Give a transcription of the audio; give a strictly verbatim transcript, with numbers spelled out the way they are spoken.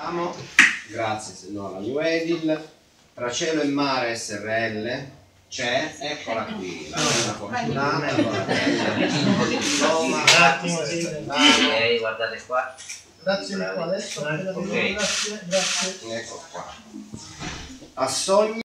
Vediamo. Grazie se no alla New Edil. Tra cielo e mare S R L c'è, eccola qui, la prima fortunata, allora, diploma, un attimo, sì. Ok, guardate qua. Grazie Nicola, adesso okay. grazie, grazie. Ecco qua. A Sogni